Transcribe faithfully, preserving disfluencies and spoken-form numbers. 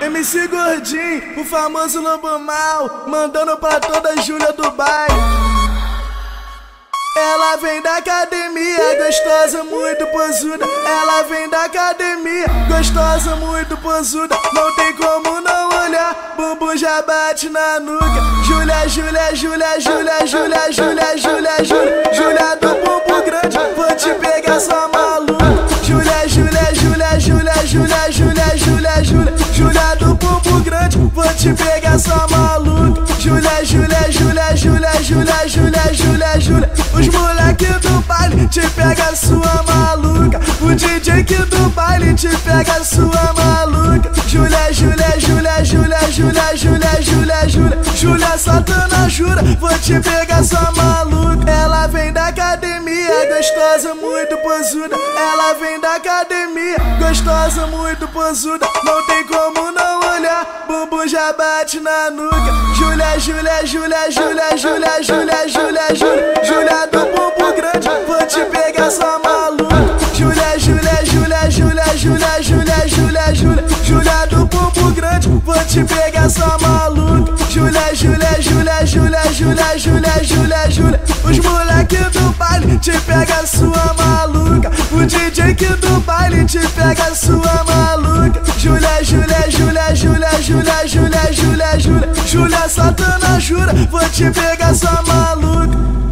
M C Gordinho, o famoso lobo mal, mandando pra toda a Júlia do bairro. Ela vem da academia, gostosa, muito posuda. Ela vem da academia, gostosa, muito posuda. Não tem como não olhar, bumbum já bate na nuca. Júlia, Júlia, Júlia, Júlia, Júlia, Júlia, Júlia, Júlia, Júlia do bumbum grande, vou te pegar sua maluca. Júlia, Júlia, Júlia, Júlia, Júlia, Júlia, Júlia, Júlia, Júlia do bumbum grande, vou te pegar sua maluca. Júlia, Júlia, Júlia, Júlia, Júlia, Júlia, Júlia, Júlia, os moleque do baile te pega sua maluca. O D J que do baile te pega sua maluca. Júlia, Júlia, Júlia, Júlia, Júlia, Júlia, Júlia, Júlia, Júlia Satana jura, vou te pegar sua maluca. Ela vem da academia, gostosa, muito posuda. Ela vem da academia, gostosa, muito posuda. Não tem como não olhar, bumbum já bate na nuca. Júlia, Júlia, Júlia, Júlia, Júlia, Júlia, Júlia, Júlia, Júlia do bumbum grande, vou te pegar sua maluca. Júlia, Júlia, Júlia, Júlia, Júlia, Júlia, Júlia, Júlia, Júlia do bumbum grande, vou te pegar sua maluca. Júlia, Júlia, Júlia, Júlia, Júlia, Júlia, Júlia, Júlia, os moleque do baile te pega sua maluca. O D J que do baile te pega sua maluca. Júlia, Júlia, Júlia, Júlia, Júlia, Júlia, Júlia, Júlia, Júlia Satana jura, vou te pegar sua maluca.